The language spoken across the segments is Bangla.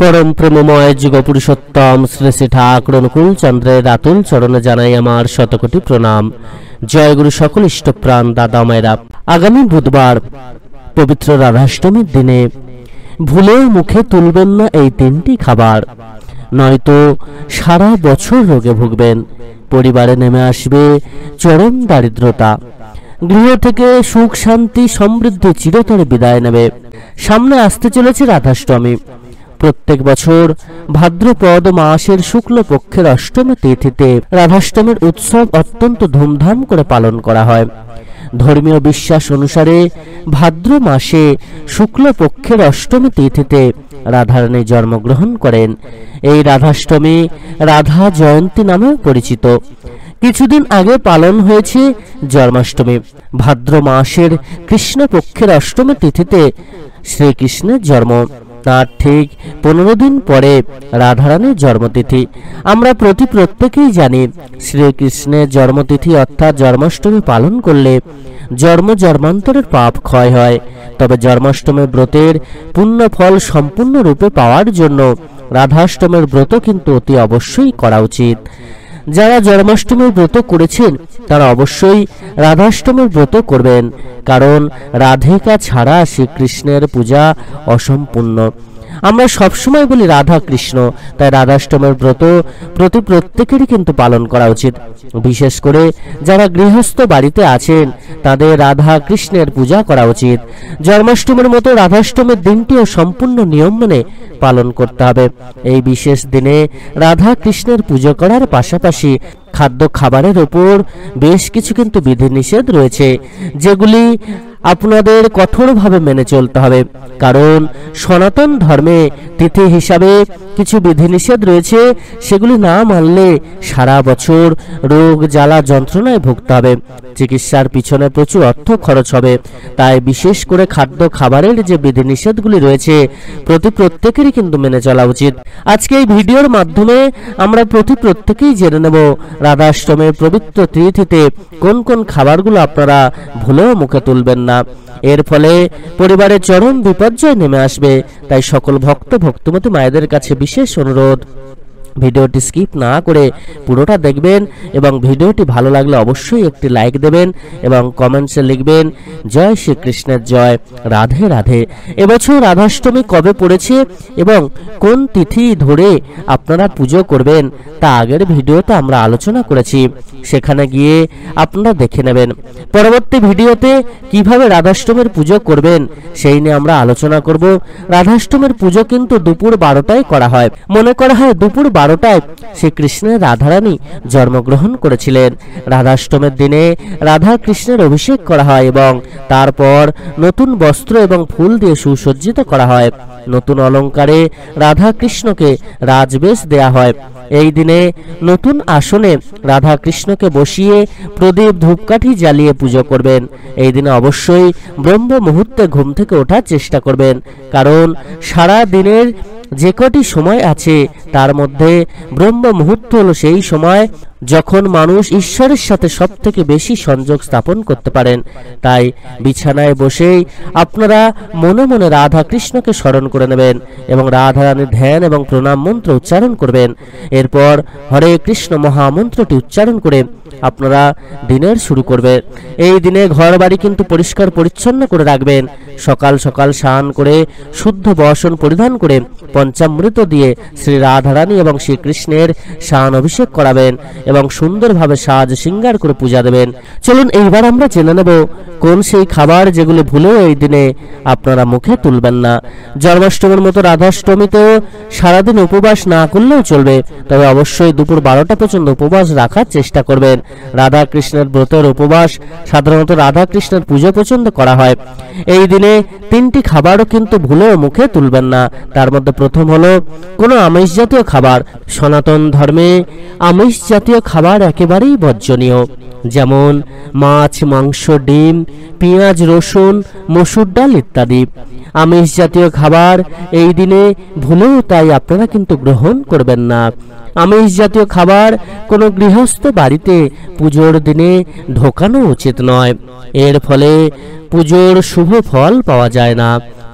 परम प्रेममय जुग पुरुषोत्तम श्री श्री ठाकुर अनुकूल चंद्रेर आतुल चरणे जानाई आमार शतकोटी प्रणाम। जय गुरु सकल इष्टप्राण दादा मायेरा। आगामी बुधवार पवित्र राधाष्टमीर दिने भूलेও मुखे तुलबेन ना এই তিনটি খাবার, নয়তো সারা বছর রোগে ভুগবেন। পরিবারে নেমে আসবে চরম দারিদ্রতা, গৃহ থেকে সুখ শান্তি সমৃদ্ধি চিরতরে বিদায় নেবে। সামনে আসতে চলেছে রাধাষ্টমী। প্রত্যেক বছর ভাদ্রপদ মাসের শুক্ল পক্ষের অষ্টমী তিথিতে রাধাষ্টমীর উৎসব অত্যন্ত ধুমধাম করে পালন করা হয়। ধর্মীয় বিশ্বাস অনুসারে ভাদ্র মাসে শুক্ল পক্ষের অষ্টমী তিথিতে রাধারানী জন্মগ্রহণ করেন। এই রাধাষ্টমী রাধা জয়ন্তী নামে পরিচিত। কিছুদিন আগে পালন হয়েছে জন্মাষ্টমী। ভাদ্র মাসের কৃষ্ণপক্ষের অষ্টমী তিথিতে শ্রীকৃষ্ণের জন্ম। তার ঠিক 15 দিন পরে রাধারানীর জন্মতিথি। আমরা প্রত্যেকেই জানি শ্রীকৃষ্ণের জন্মতিথি অর্থাৎ জন্মাষ্টমী পালন করলে জন্ম জন্মান্তরের পাপ ক্ষয় হয়। তবে জন্মাষ্টমী ব্রতের পুণ্য ফল সম্পূর্ণরূপে পাওয়ার জন্য রাধাষ্টমীর ব্রত কিন্তু অতি অবশ্যই করা উচিত। যারা জন্মাষ্টমীর ব্রত করেছেন তারা অবশ্যই রাধাষ্টমীর ব্রত করবেন, কারণ রাধিকা ছাড়া শ্রীকৃষ্ণের পূজা অসম্পূর্ণ। আমরা সবসময় বলি রাধা কৃষ্ণ, তাই রাধাষ্টমীর ব্রত প্রত্যেকেরই কিন্তু পালন করা উচিত। বিশেষ করে যারা গৃহস্থ বাড়িতে আছেন তাদের রাধা কৃষ্ণের পূজা করা উচিত। জন্মাষ্টমীর মতো রাধাষ্টমীর দিনটিও সম্পূর্ণ নিয়ম মেনে পালন করতে হবে। এই বিশেষ দিনে রাধা কৃষ্ণের পুজো করার পাশাপাশি খাদ্য খাবারের উপর বেশ কিছু কিন্তু বিধিনিষেধ রয়েছে, যেগুলি আপনাদের কঠোরভাবে মেনে চলতে হবে। কারণ সনাতন ধর্মে তিথি হিসাবে কিছু বিধিনিষেধ রয়েছে, সেগুলি না মানলে সারা বছর রোগ জ্বালা যন্ত্রণায় ভুগতে হবে। চিকিৎসার পিছনে প্রচুর অর্থ খরচ হবে। তাই বিশেষ করে খাদ্য খাবারের যে বিধিনিষেধগুলি রয়েছে প্রত্যেকেরই কিন্তু মেনে চলা উচিত। আজকে এই ভিডিওর মাধ্যমে আমরা প্রত্যেকেই জেনে নেব রাধাষ্টমীর পবিত্র তিথিতে কোন কোন খাবারগুলো আপনারা ভুলেও মুখে তুলবেন না। এর ফলে পরিবারের চরম বিপর্যয় নেমে আসবে। তাই সকল ভক্তমতী মায়েদের কাছে বিশেষ অনুরোধ, ভিডিওটি স্কিপ না করে পুরোটা দেখবেন এবং ভিডিওটি ভালো লাগলে অবশ্যই একটি লাইক দেবেন এবং কমেন্টসে লিখবেন জয় শ্রীকৃষ্ণের জয়, রাধে রাধে। এবছর রাধাষ্টমী কবে পড়েছে এবং কোন তিথি ধরে আপনারা পুজো করবেন তা আগের ভিডিওতে আমরা আলোচনা করেছি, সেখানে গিয়ে আপনারা দেখে নেবেন। পরবর্তী ভিডিওতে কিভাবে রাধাষ্টমীর পুজো করবেন সেই নিয়ে আমরা আলোচনা করব। রাধাষ্টমীর পুজো কিন্তু দুপুর 12টায় করা হয়। মনে করা হয় দুপুর 12টায় শ্রীকৃষ্ণের রাধারানী জন্মগ্রহণ করেছিলেন। রাধাষ্টমীর দিনে রাধা কৃষ্ণের অভিষেক করা হয় এবং তারপর নতুন বস্ত্র এবং ফুল দিয়ে সুসজ্জিত করা হয়। নতুন অলঙ্কারে রাধা কৃষ্ণকে রাজবেশ দেয়া হয়। এই দিনে নতুন আসনে রাধা কৃষ্ণকে বসিয়ে প্রদীপ ধূপকাঠি জ্বালিয়ে পুজো করবেন। এই দিনে অবশ্যই ব্রহ্ম মুহূর্তে ঘুম থেকে ওঠার চেষ্টা করবেন, কারণ সারা দিনের যে কটি সময় আছে তার মধ্যে ব্রহ্ম মুহূর্ত হলো সেই সময় যখন মানুষ ঈশ্বরের সাথে সবথেকে বেশি সংযোগ স্থাপন করতে পারেন। তাই বিছানায় বসেই আপনারা মনে মনে রাধা কৃষ্ণকে স্মরণ করে নেবেন এবং রাধারানীর ধ্যান এবং প্রণাম মন্ত্র উচ্চারণ করবেন। এরপর হরে কৃষ্ণ মহামন্ত্রটি উচ্চারণ করে আপনারা দিনের শুরু করবেন। এই দিনে ঘর বাড়ি কিন্তু পরিষ্কার পরিচ্ছন্ন করে রাখবেন। সকাল সকাল স্নান করে শুদ্ধ বসন পরিধান করে পঞ্চামৃত দিয়ে শ্রী রাধারানী এবং শ্রীকৃষ্ণের স্নান অভিষেক করাবেন এবং সুন্দরভাবে সাজ শৃঙ্গার করে পূজা দেবেন। চলুন এইবার আমরা জেনে নেব কোন সেই খাবার যেগুলো ভুলেও এই দিনে আপনারা মুখে তুলবেন না। জন্মাষ্টমীর মতো রাধাষ্টমীতেও সারাদিন উপবাস না করলেও চলবে, তবে অবশ্যই দুপুর 12টা পর্যন্ত উপবাস রাখার চেষ্টা করবেন। রাধা কৃষ্ণের ব্রতের উপবাস সাধারণত রাধা কৃষ্ণের পুজো পর্যন্ত করা হয়। এই দিনে 3টি খাবারও কিন্তু ভুলেও মুখে তুলবেন না। তার মধ্যে প্রথম হলো কোনো আমিষ জাতীয় খাবার। সনাতন ধর্মে আমিষ জাতীয় খাবার একেবারেই বর্জনীয়, যেমন মাছ, মাংস, ডিম, পেঁয়াজ, রসুন, মসুর ডাল ইত্যাদি। আমিষ জাতীয় খাবার এই দিনে ভুলেও তাই আপনারা কিন্তু গ্রহণ করবেন না। আমিষ জাতীয় খাবার কোনো গৃহস্থ বাড়িতে পুজোর দিনে ঢোকানো উচিত নয়। এর ফলে পুজোর শুভ ফল পাওয়া যায় না।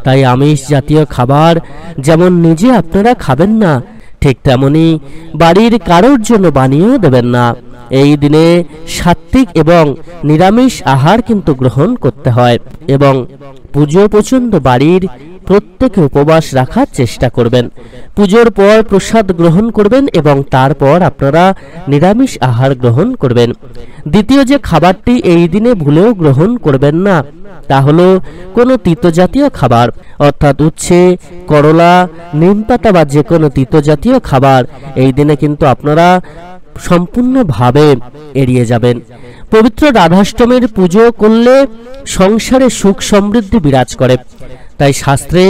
তাই আমিষ জাতীয় খাবার যেমন নিজে আপনারা খাবেন না, ঠিক তেমনি বাড়ির কারোর জন্য বানিয়েও দেবেন না। এই দিনে সাত্ত্বিক এবং নিরামিষ আহার কিন্তু গ্রহণ করতে হয় এবং পুজো পর্যন্ত বাড়ির প্রত্যেকে উপবাস রাখার চেষ্টা করবেন। পুজোর পর প্রসাদ গ্রহণ করবেন এবং তারপর আপনারা নিরামিষ আহার গ্রহণ করবেন। দ্বিতীয় যে খাবারটি এই দিনে ভুলেও গ্রহণ করবেন না তা হলো কোনো তিতো জাতীয় খাবার, অর্থাৎ উচ্ছে, করলা, নিমপাতা বা যে কোনো তিতো জাতীয় খাবার এই দিনে কিন্তু আপনারা সম্পূর্ণভাবে এড়িয়ে যাবেন। পবিত্র রাধাষ্টমীর পুজো করলে সংসারে সুখ সমৃদ্ধি বিরাজ করে, তাই শাস্ত্রে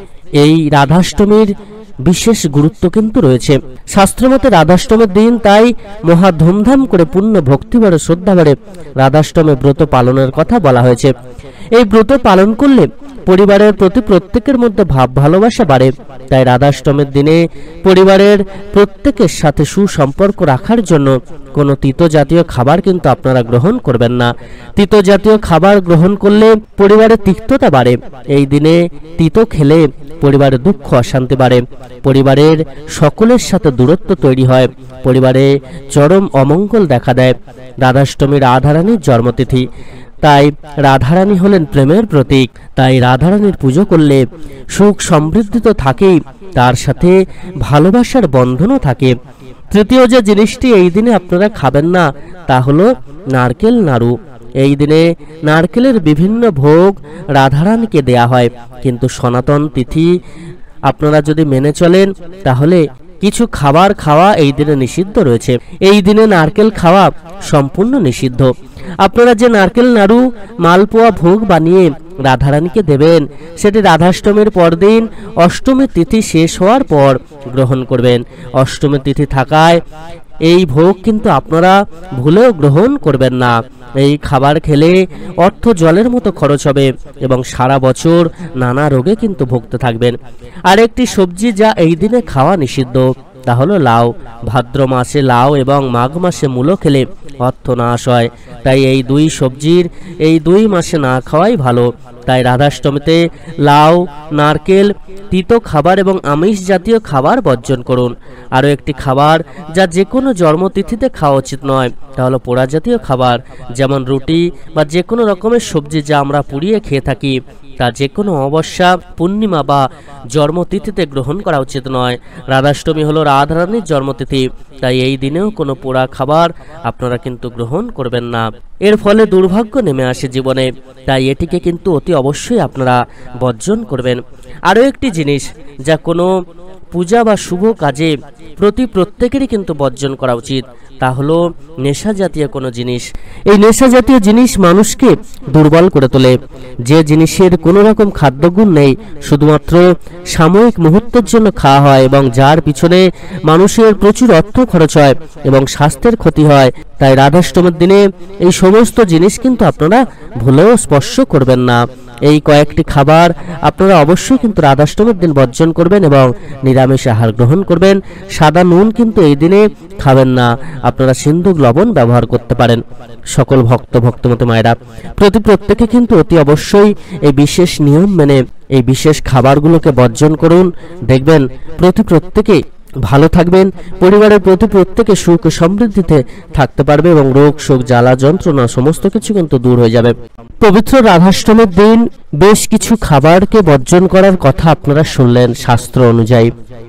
এই রাধাষ্টমীর বিশেষ গুরুত্ব কিন্তু রয়েছে। শাস্ত্রমতে রাধাষ্টমীর দিন তাই মহা ধুমধাম করে পূর্ণ ভক্তিভরে শ্রদ্ধাভরে রাধাষ্টমী ব্রত পালনের কথা বলা হয়েছে। এই ব্রত পালন করলে পরিবারের প্রতি প্রত্যেকের মধ্যে ভাব ভালোবাসা বাড়ে। তাই রাধাষ্টমীর দিনে পরিবারের প্রত্যেকের সাথে সুসম্পর্ক রাখার জন্য কোনো তিতো জাতীয় খাবার কিন্তু আপনারা গ্রহণ করবেন না। তিতো জাতীয় খাবার গ্রহণ করলে পরিবারের তিক্ততা বাড়ে। এই দিনে তিতো খেলে পরিবারের দুঃখ অশান্তি বাড়ে, পরিবারের সকলের সাথে দূরত্ব তৈরি হয়, পরিবারে চরম অমঙ্গল দেখা দেয়। রাধাষ্টমী রাধারানীর জন্মতিথি, তাই রাধারানী হলেন প্রেমের প্রতীক। তাই রাধারানীর পুজো করলে সুখ সমৃদ্ধি তো থাকেই, তার সাথে ভালোবাসার বন্ধনও থাকে। তৃতীয় যে জিনিসটি এই দিনে আপনারা খাবেন না তা হলো নারকেল নাড়ু। এই দিনে নারকেলের বিভিন্ন ভোগ রাধারানীকে দেয়া হয়, কিন্তু সনাতন তিথি আপনারা যদি মেনে চলেন তাহলে কিছু খাবার খাওয়া এই দিনে নিষিদ্ধ রয়েছে। এই দিনে নারকেল খাওয়া সম্পূর্ণ নিষিদ্ধ। আপনারা যে নারকেল নাড়ু, মালপোয়া ভোগ বানিয়ে রাধারানীকে দেবেন সেটি রাধাষ্টমীর পরদিন অষ্টমী তিথি শেষ হওয়ার পর গ্রহণ করবেন। অষ্টমী তিথি থাকায় এই ভোগ কিন্তু আপনারা ভুলেও গ্রহণ করবেন না। এই খাবার খেলে অর্থ জলের মতো খরচ হবে এবং সারা বছর নানা রোগে কিন্তু ভুগতে থাকবেন। আরেকটি সবজি যা এই দিনে খাওয়া নিষিদ্ধ তা হলো লাউ। ভাদ্র মাসে লাউ এবং মাঘ মাসে মূলো খেলে অর্থ নাশ হয়, তাই এই দুই সবজির এই 2 মাসে না খাওয়াই ভালো। তাই রাধাষ্টমীতে লাউ, নারকেল, তিতো খাবার এবং আমিষ জাতীয় খাবার বর্জন করুন। আরও একটি খাবার যা যে কোনো জন্মতিথিতে খাওয়া উচিত নয় তা হলো পোড়া জাতীয় খাবার, যেমন রুটি বা যে কোনো রকমের সবজি যা আমরা পুড়িয়ে খেয়ে থাকি তা যে কোনো অমাবস্যা, পূর্ণিমা বা জন্মতিথিতে গ্রহণ করা উচিত নয়। রাধাষ্টমী হলো রাধারানীর জন্মতিথি, তাই এই দিনেও কোনো পোড়া খাবার আপনারা কিন্তু গ্রহণ করবেন না। এর ফলে দুর্ভাগ্য নেমে আসে জীবনে, তাই এটিকে কিন্তু অতি অবশ্যই আপনারা বর্জন করবেন। আরও একটি জিনিস যা কোনো পূজা বা শুভ কাজে প্রত্যেকেরই কিন্তু বর্জন করা উচিত তা হলো নেশা জাতীয় কোনো জিনিস। এই নেশা জাতীয় জিনিস মানুষকে দুর্বল করে তোলে। যে জিনিসের কোনো রকম খাদ্যগুণ নেই, শুধুমাত্র সাময়িক মুহূর্তের জন্য খাওয়া হয় এবং যার পিছনে মানুষের প্রচুর অর্থ খরচ হয় এবং স্বাস্থ্যের ক্ষতি হয়, তাই রাধাষ্টমীর দিনে এই সমস্ত জিনিস কিন্তু আপনারা ভুলেও স্পর্শ করবেন না। এই কয়েকটি খাবার আপনারা অবশ্যই কিন্তু রাধাষ্টমীর দিন বর্জন করবেন এবং নিরামিষ আহার গ্রহণ করবেন। সাদা নুন কিন্তু এই দিনে খাবেন না, আপনারা সিন্দুক লবণ ব্যবহার করতে পারেন। সকল ভক্তমতী মায়েরা প্রত্যেকে কিন্তু অতি অবশ্যই এই বিশেষ নিয়ম মেনে এই বিশেষ খাবারগুলোকে বর্জন করুন। দেখবেন প্রত্যেকে ভালো থাকবেন, পরিবারের প্রত্যেকে সুখ সমৃদ্ধিতে থাকতে পারবে এবং রোগ শোক জ্বালা যন্ত্রণা সমস্ত কিছু কিন্তু দূর হয়ে যাবে। পবিত্র রাধাষ্টমীর দিন বেশ কিছু খাবারকে বর্জন করার কথা আপনারা শুনলেন। শাস্ত্র অনুযায়ী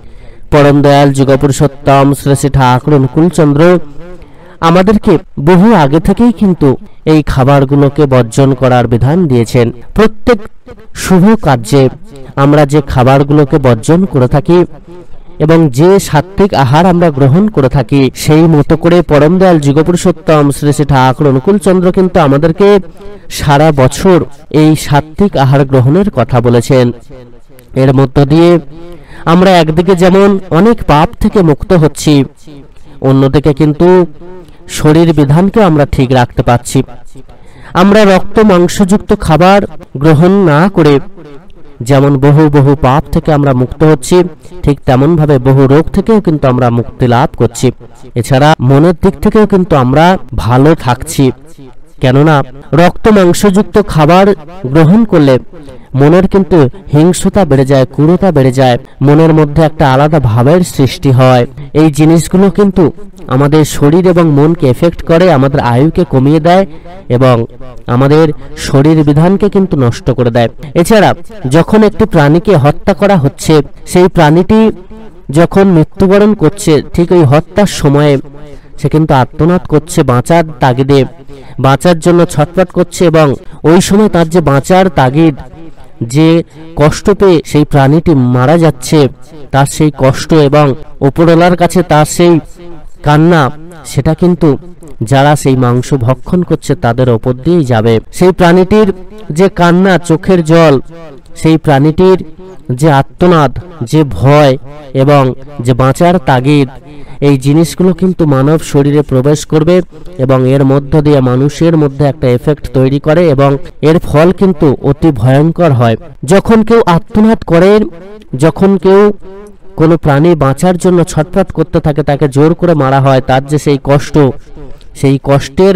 পরম দয়াল যুগপুরুষোত্তম শ্রী শ্রী ঠাকুর অনুকূলচন্দ্র আমাদেরকে বহু আগে থেকেই কিন্তু এই খাবারগুলোকে বর্জন করার বিধান দিয়েছেন। প্রত্যেক শুভ কার্যে আমরা যে খাবারগুলোকে বর্জন করে থাকি এবং যে সাত্ত্বিক আহার আমরা গ্রহণ করে থাকি, সেই মতো করে পরম দয়াল যুগপুরুষোত্তম শ্রী শ্রী ঠাকুর অনুকূলচন্দ্র কিন্তু আমাদেরকে সারা বছর এই সাত্ত্বিক আহার গ্রহণের কথা বলেছেন। এর মধ্য দিয়ে আমরা একদিকে যেমন অনেক পাপ থেকে মুক্ত হচ্ছি, অন্যদিকে কিন্তু শরীর বিধানকে আমরা ঠিক রাখতে পারছি। আমরা রক্ত মাংসযুক্ত খাবার গ্রহণ না করে যেমন বহু পাপ থেকে আমরা মুক্ত হচ্ছি, ঠিক তেমন ভাবে বহু রোগ থেকেও কিন্তু আমরা মুক্তি লাভ করছি। এছাড়া মনের দিক থেকেও কিন্তু আমরা ভালো থাকছি, কেননা রক্ত মাংসযুক্ত খাবার গ্রহণ করলে মনের কিন্তু হিংস্রতা বেড়ে যায়, ক্রূরতা বেড়ে যায়, মনের মধ্যে একটা আলাদা ভাবের সৃষ্টি হয়। এই জিনিসগুলো কিন্তু আমাদের শরীর এবং মনকে এফেক্ট করে, আমাদের আয়ুকে কমিয়ে দেয় এবং আমাদের শরীর বিধানকে কিন্তু নষ্ট করে দেয়। এছাড়া যখন একটি প্রাণীকে হত্যা করা হচ্ছে, সেই প্রাণীটি যখন মৃত্যুবরণ করছে, ঠিক ওই হত্যার সময়ে সে কিন্তু আর্তনাদ করছে, বাঁচার তাগিদে, বাঁচার জন্য ছটফট করছে এবং ওই সময় তার যে বাঁচার তাগিদ, যে কষ্ট পেয়ে সেই প্রাণীটি মারা যাচ্ছে, তার সেই কষ্ট এবং উপরওয়ালার কাছে তার সেই কান্না, সেটা কিন্তু যারা সেই মাংস ভক্ষণ করছে তাদের ওপর দিয়েই যাবে। সেই প্রাণীটির যে কান্না, চোখের জল, সেই প্রাণীটির যে আর্তনাদ, যে ভয় এবং যে বাঁচার তাগিদ, এই জিনিসগুলো কিন্তু মানব শরীরে প্রবেশ করবে এবং এর মধ্য দিয়ে মানুষের মধ্যে একটা এফেক্ট তৈরি করে এবং এর ফল কিন্তু অতি ভয়ঙ্কর হয়। যখন কেউ আর্তনাদ করে, যখন কেউ কোনো প্রাণী বাঁচার জন্য ছটফট করতে থাকে, তাকে জোর করে মারা হয়, তার যে সেই কষ্ট, সেই কষ্টের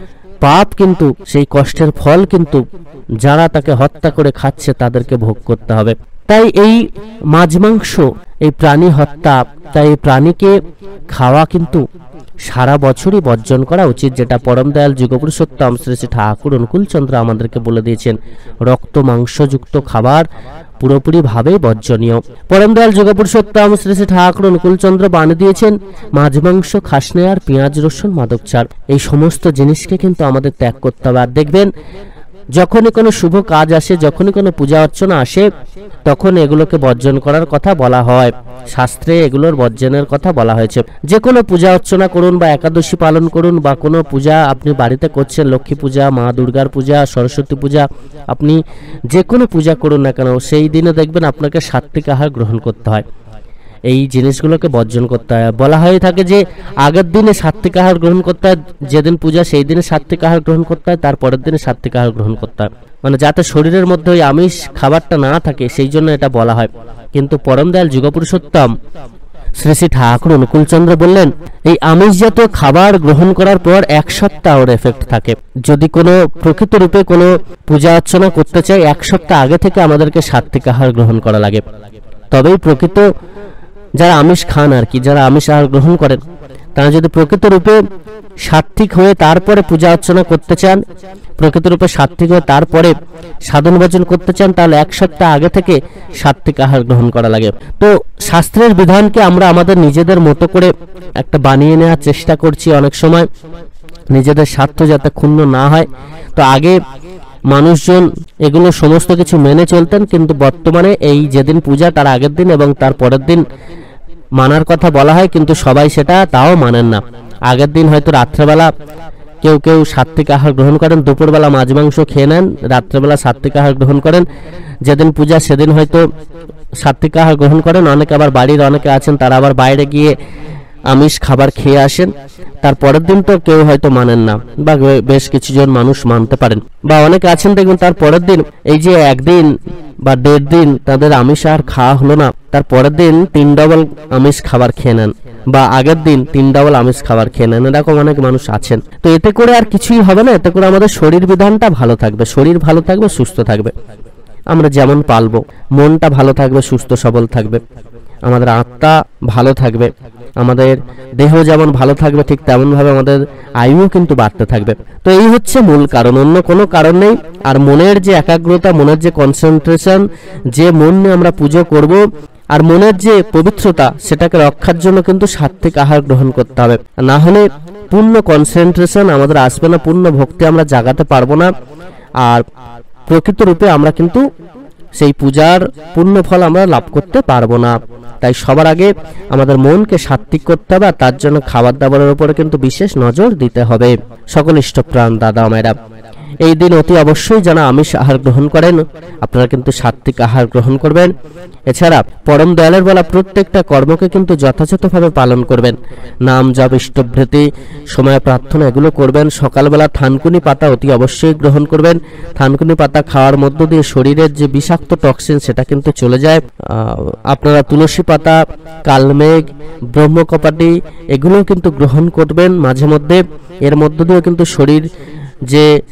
পাপ কিন্তু, সেই কষ্টের ফল কিন্তু যারা তাকে হত্যা করে খাচ্ছে তাদেরকে ভোগ করতে হবে। তাই এই মাছ মাংস, এই প্রাণী হত্যা, তাই এই প্রাণীকে খাওয়া কিন্তু সারা বছরই বর্জন করা উচিত, যেটা পরম দয়াল যুগপুরুষোত্তম শ্রী শ্রী ঠাকুর অনুকূলচন্দ্র আমাদেরকে বলে দিয়েছেন। রক্ত মাংসযুক্ত খাবার পুরোপুরি ভাবেই বর্জনীয়। পরম দয়াল যুগপুরুষোত্তম শ্রী শ্রী ঠাকুর অনুকূলচন্দ্র বাণী দিয়েছেন, মাছ মাংস খাসনে আর পেঁয়াজ রসুন মাদক ছাড়, এই সমস্ত জিনিসকে কিন্তু আমাদের ত্যাগ করতে হবে। আর দেখবেন যখনই কোনো শুভ কাজ আসে, যখনই কোনো পূজা অর্চনা আসে, তখন এগুলোকে বর্জন করার কথা বলা হয়। শাস্ত্রে এগুলোর বর্জনের কথা বলা হয়েছে। যে কোনো পূজা অর্চনা করুন বা একাদশী পালন করুন বা কোনো পূজা আপনি বাড়িতে করছেন, লক্ষ্মী পূজা, মা দুর্গার পূজা, সরস্বতী পূজা, আপনি যে কোনো পূজা করুন না কেন, সেই দিনে দেখবেন আপনাকে সাত্ত্বিক আহার গ্রহণ করতে হয়। এই জিনিসগুলোকে বর্জন করতে হয়। বলা হয়ে থাকে যে আগের দিনে সাত্ত্বিক আহার গ্রহণ করতে হয়, যেদিন পূজা সেই দিনে সাত্ত্বিক আহার গ্রহণ করতে হয়, তারপরের দিনে সাত্ত্বিক আহার গ্রহণ করতে হয়, মানে যাতে শরীরের মধ্যে ওই আমিষ খাবারটা না থাকে, সেই জন্য এটা বলা হয়। কিন্তু পরম দয়াল যুগপুরুষোত্তম শ্রী শ্রী ঠাকুর অনুকূলচন্দ্র বললেন, এই আমিষ জাতীয় খাবার গ্রহণ করার পর 1 সপ্তাহ ওর এফেক্ট থাকে। যদি কোনো প্রকৃত রূপে কোনো পূজা অর্চনা করতে চাই, 1 সপ্তাহ আগে থেকে আমাদেরকে সাত্ত্বিক আহার গ্রহণ করা লাগে। তবেই প্রকৃত যারা আমিষ খান আর কি, যারা আমিষ আহার গ্রহণ করেন, তারা যদি প্রকৃত রূপে সাত্ত্বিক হয়ে তারপরে পূজা অর্চনা করতে চান, প্রকৃত রূপে সাত্ত্বিক হয়ে তারপরে সাধন ভজন করতে চান, তাহলে 1 সপ্তাহ আগে থেকে সাত্ত্বিক আহার গ্রহণ করা লাগে। তো শাস্ত্রের বিধানকে আমরা আমাদের নিজেদের মতো করে একটা বানিয়ে নেওয়ার চেষ্টা করছি, অনেক সময় নিজেদের স্বার্থ যাতে ক্ষুণ্ণ না হয়। তো আগে মানুষজন এগুলো সমস্ত কিছু মেনে চলতেন, কিন্তু বর্তমানে এই যেদিন পূজা তার আগের দিন এবং তার পরের দিন মানার কথা বলা হয়, কিন্তু সবাই সেটা তাও মানেন না। আগের দিন হয়তো রাত্রেবেলা কেউ কেউ সাত্ত্বিক আহার গ্রহণ করেন, দুপুরবেলা মাছ মাংস খেয়ে নেন, রাত্রেবেলা সাত্ত্বিক আহার গ্রহণ করেন। যেদিন পূজা সেদিন হয়তো সাত্ত্বিক আহার গ্রহণ করেন। অনেকে আবার বাড়ির অনেকে আছেন, তারা আবার বাইরে গিয়ে আমিষ খাবার খেয়ে আসেন, তারপরের দিন তো কেউ হয়তো মানেন না, বা বেশ কিছুজন মানুষ মানতে পারেন, বা অনেকে আছেন দেখবেন তার পরের দিন এই যে 1 দিন বা 1.5 দিন তাদের আমিষ আর খাওয়া হলো না, তার পরের দিন 3 ডবল আমিষ খাবার খেয়ে নেন, বা আগের দিন 3 ডবল আমিষ খাবার খেয়ে নেন, এরকম অনেক মানুষ আছেন। তো এতে করে আর কিছুই হবে না, এতে করে আমাদের শরীর বিধানটা ভালো থাকবে, শরীর ভালো থাকবে, সুস্থ থাকবে, আমরা যেমন পালবো, মনটা ভালো থাকবে, সুস্থ সবল থাকবে, আমাদের আত্মা ভালো থাকবে, আমাদের দেহ যেমন ভালো থাকবে ঠিক তেমন ভাবে আমাদের আয়ুও কিন্তু বাড়তে থাকবে। তো এই হচ্ছে মূল কারণ, অন্য কোনো কারণ নেই। আর মনের যে একাগ্রতা, মনের যে কনসেন্ট্রেশন, যে মন নিয়ে আমরা পুজো করব, আর মনের যে পবিত্রতা, সেটাকে রক্ষার জন্য কিন্তু সাত্ত্বিক আহার গ্রহণ করতে হবে। না হলে পূর্ণ কনসেন্ট্রেশন আমাদের আসবে না, পূর্ণ ভক্তি আমরা জাগাতে পারবো না, আর প্রকৃত রূপে আমরা কিন্তু সেই পূজার পূর্ণ ফল আমরা লাভ করতে পারবো না। তাই সবার আগে আমাদের মনকে সাত্ত্বিক করতে হবে, আর তার জন্য খাবার দাবারের উপরে কিন্তু বিশেষ নজর দিতে হবে। সকল ইষ্টপ্রাণ দাদা মায়েরা, এই দিন অতি অবশ্যই যারা আমিষ আহার গ্রহণ করেন, আপনারা কিন্তু সাত্ত্বিক আহার গ্রহণ করবেন। এছাড়া পরম দয়ালের বলা প্রত্যেকটা কর্মকে কিন্তু যথাযথভাবে পালন করবেন। নাম জপ, ইষ্টভৃতি, সময় প্রার্থনা এগুলো করবেন। সকালবেলা থানকুনি পাতা অতি অবশ্যই গ্রহণ করবেন। থানকুনি পাতা খাওয়ার মধ্য দিয়ে শরীরের যে বিষাক্ত টক্সিন সেটা কিন্তু চলে যায়। আপনারা তুলসী পাতা, কালমেঘ, ব্রহ্মকপাটি এগুলো কিন্তু গ্রহণ করবেন মাঝে মধ্যে। এর মধ্য দিয়েও কিন্তু শরীর যে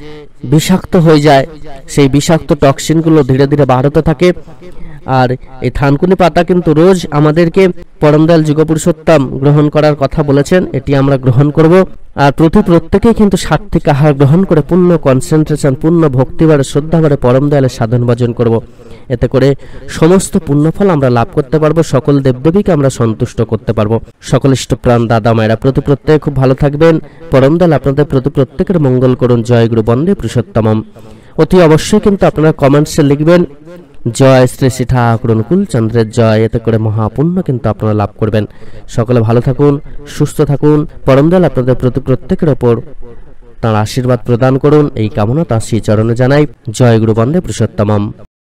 বিষাক্ত হয়ে যায়, সেই বিষাক্ত টক্সিনগুলো ধীরে ধীরে বার হতে থাকে। আর এই থানকুনি পাতা কিন্তু রোজ আমাদেরকে পরমদয়াল যুগপুরুষোত্তম গ্রহণ করার কথা বলেছেন, এটি আমরা গ্রহণ করব। আর প্রত্যেকেই কিন্তু সাত্বিক আহার গ্রহণ করে পূর্ণ কনসেন্ট্রেশন, পূর্ণ ভক্তিবারে শ্রদ্ধাবারে পরমদয়ালের সাধন ভজন করব। এতে করে সমস্ত পুণ্যফল আমরা লাভ করতে পারবো, সকল দেবদেবীকে আমরা সন্তুষ্ট করতে পারবো। সকল ইষ্টপ্রাণ দাদা মায়েরা প্রত্যেকে খুব ভালো থাকবেন। পরমদয়াল আপনাদের প্রত্যেকের মঙ্গল করুন। জয় গুরু বন্দে পুরুষোত্তমম। অতি অবশ্যই কিন্তু আপনারা কমেন্টসে লিখবেন জয় শ্রী শ্রী ঠাকুর অনুকূল চন্দ্রের জয়। এতে করে মহাপুণ্য কিন্তু আপনারা লাভ করবেন। সকলে ভালো থাকুন, সুস্থ থাকুন। পরমদয়াল আপনাদের প্রত্যেকের ওপর তাঁর আশীর্বাদ প্রদান করুন, এই কামনা তাঁর শ্রী চরণে জানাই। জয় গুরু বন্দে পুরুষোত্তমম।